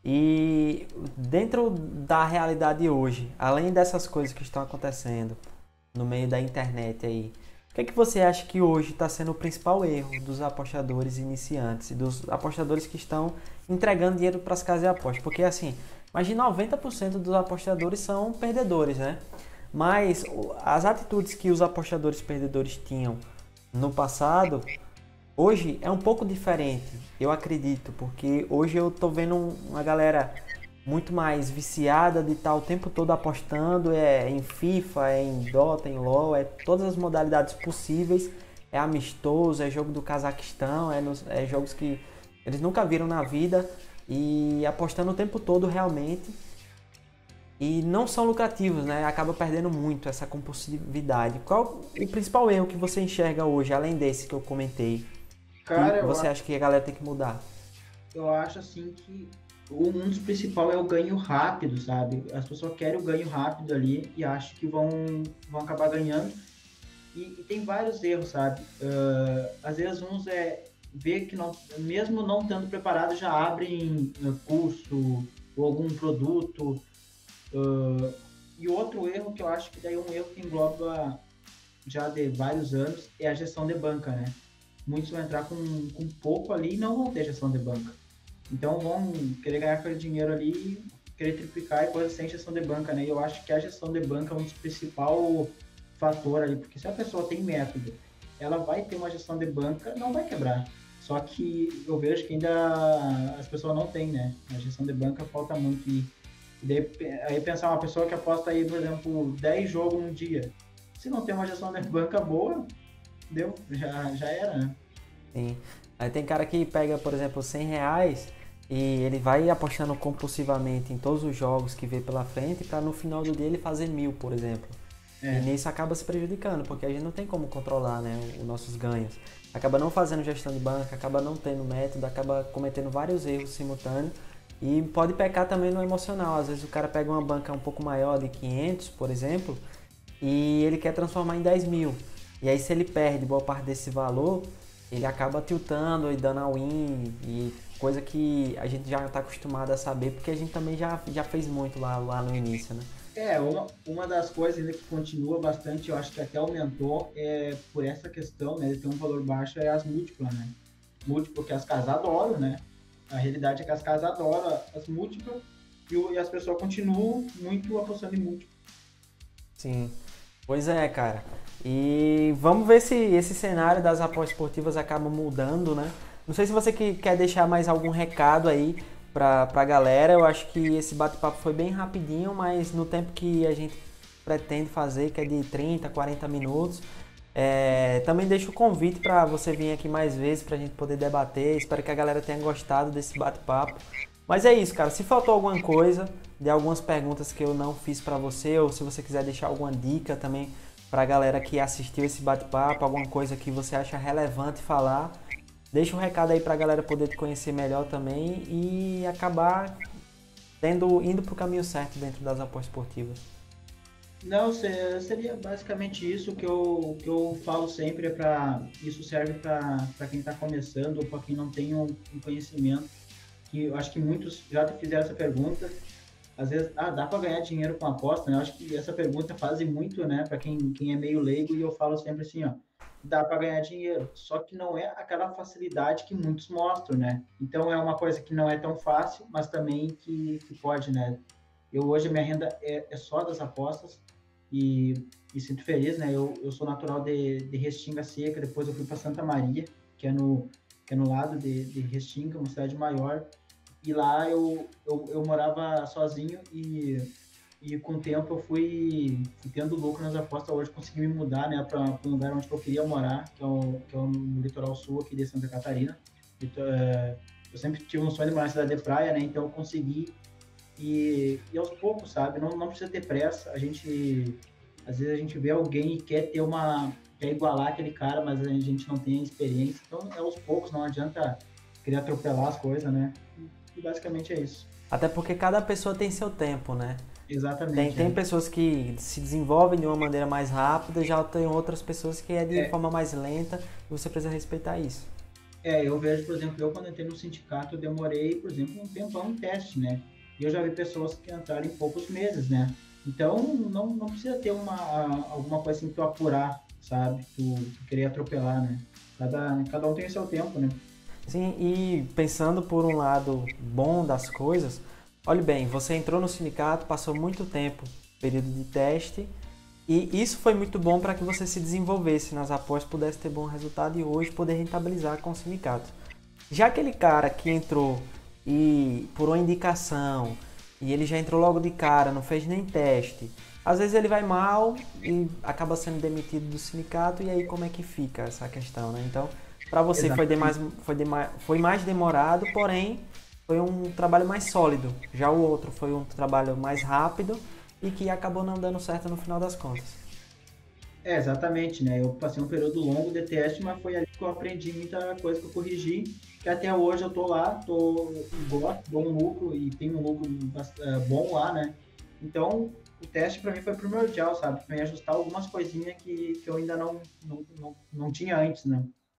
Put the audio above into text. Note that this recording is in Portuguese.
E dentro da realidade hoje, além dessas coisas que estão acontecendo no meio da internet aí, o que é que você acha que hoje está sendo o principal erro dos apostadores iniciantes e dos apostadores que estão entregando dinheiro para as casas de apostas? Porque assim, imagina 90% dos apostadores são perdedores, né? Mas as atitudes que os apostadores perdedores tinham no passado, hoje é um pouco diferente, eu acredito, porque hoje eu tô vendo uma galera muito mais viciada de estar o tempo todo apostando em FIFA, em Dota, em LoL, é todas as modalidades possíveis, é amistoso, é jogo do Cazaquistão, é jogos que eles nunca viram na vida e apostando o tempo todo realmente e não são lucrativos, né? Acaba perdendo muito essa compulsividade. Qual o principal erro que você enxerga hoje, além desse que eu comentei, que Cara, você acha que a galera tem que mudar? eu acho assim que um dos principais é o ganho rápido, sabe? As pessoas querem o ganho rápido ali e acham que vão acabar ganhando. E tem vários erros, sabe? Às vezes uns ver que não, mesmo não estando preparado, já abrem curso ou algum produto. E outro erro que eu acho que daí é um erro que engloba já de vários anos é a gestão de banca, né? Muitos vão entrar com pouco ali e não vão ter gestão de banca. Então vão querer ganhar aquele dinheiro ali, querer triplicar e coisa sem gestão de banca, né? E eu acho que a gestão de banca é um dos principais fatores ali, porque se a pessoa tem método, ela vai ter uma gestão de banca, não vai quebrar. Só que eu vejo que ainda as pessoas não têm, né? A gestão de banca falta muito. E daí, aí pensar uma pessoa que aposta aí, por exemplo, 10 jogos num dia. Se não tem uma gestão de banca boa, deu, já era, né? Sim. Aí tem cara que pega, por exemplo, R$ 100 e ele vai apostando compulsivamente em todos os jogos que vê pela frente para no final do dia ele fazer 1.000, por exemplo. E É, nisso acaba se prejudicando, porque a gente não tem como controlar, né, os nossos ganhos. Acaba não fazendo gestão de banca, acaba não tendo método, acaba cometendo vários erros simultâneos e pode pecar também no emocional. Às vezes o cara pega uma banca um pouco maior de 500, por exemplo, e ele quer transformar em 10.000. E aí se ele perde boa parte desse valor, ele acaba tiltando e dando a win, e coisa que a gente já está acostumado a saber, porque a gente também já fez muito lá no início, né? uma das coisas ainda que continua bastante, eu acho que até aumentou, por essa questão, né, de ter um valor baixo, é as múltiplas, né? Múltiplo que as casas adoram, né? A realidade é que as casas adoram as múltiplas e as pessoas continuam muito apostando em múltiplo. Sim. Pois é, cara. E vamos ver se esse cenário das apostas esportivas acaba mudando, né? Não sei se você quer deixar mais algum recado aí pra galera. Eu acho que esse bate-papo foi bem rapidinho, mas no tempo que a gente pretende fazer, que é de 30, 40 minutos. Também deixo o convite para você vir aqui mais vezes para a gente poder debater. Espero que a galera tenha gostado desse bate-papo. Mas é isso, cara. Se faltou alguma coisa, de algumas perguntas que eu não fiz para você, ou se você quiser deixar alguma dica também para a galera que assistiu esse bate-papo, alguma coisa que você acha relevante falar, deixa um recado aí para a galera poder te conhecer melhor também e acabar indo para o caminho certo dentro das apostas esportivas. Não, seria basicamente isso que eu falo sempre, isso serve para quem está começando ou para quem não tem um conhecimento, que eu acho que muitos já te fizeram essa pergunta. Às vezes, dá para ganhar dinheiro com aposta, né? Eu acho que essa pergunta faz muito, né, para quem é meio leigo, e eu falo sempre assim, ó, dá para ganhar dinheiro, só que não é aquela facilidade que muitos mostram, né? Então é uma coisa que não é tão fácil, mas também que pode, né? Eu hoje minha renda é só das apostas e, e sinto feliz, né? Eu sou natural de Restinga Seca, depois eu fui para Santa Maria, que é no lado de Restinga, uma cidade maior, e lá eu morava sozinho e com o tempo eu fui tendo lucro nas apostas. Hoje consegui me mudar, né, para um lugar onde eu queria morar, que é no litoral sul aqui de Santa Catarina. Então, eu sempre tive um sonho de morar na cidade de praia, né, então eu consegui e aos poucos, sabe? Não precisa ter pressa. Às vezes a gente vê alguém e quer igualar aquele cara, mas a gente não tem a experiência. Então é aos poucos, não adianta querer atropelar as coisas, né? E basicamente é isso. Até porque cada pessoa tem seu tempo, né? Tem, Exatamente, tem pessoas que se desenvolvem de uma maneira mais rápida, já tem outras pessoas que é de forma mais lenta e você precisa respeitar isso. Eu vejo, por exemplo, eu quando entrei no sindicato, eu demorei, por exemplo, um tempão em teste, né? E eu já vi pessoas que entraram em poucos meses, né? Então, não precisa ter alguma coisa assim que tu apurar, sabe? Tu querer atropelar, né? Cada um tem o seu tempo, né? Sim, e pensando por um lado bom das coisas, olhe bem, você entrou no sindicato, passou muito tempo, período de teste, e isso foi muito bom para que você se desenvolvesse nas apostas, pudesse ter bom resultado e hoje poder rentabilizar com o sindicato. Já aquele cara que entrou e por uma indicação, e ele já entrou logo de cara, não fez nem teste, às vezes ele vai mal e acaba sendo demitido do sindicato, e aí como é que fica essa questão, né? Então, para você Exatamente. foi mais demorado, porém foi um trabalho mais sólido. Já o outro foi um trabalho mais rápido e que acabou não dando certo no final das contas. Exatamente, né? Eu passei um período longo de teste, mas foi ali que eu aprendi muita coisa que eu corrigi, que até hoje eu tô lá, gosto, dou um lucro e tenho um lucro bom lá, né? Então, o teste para mim foi primordial, sabe? Para me ajustar algumas coisinhas que eu ainda não tinha antes, né?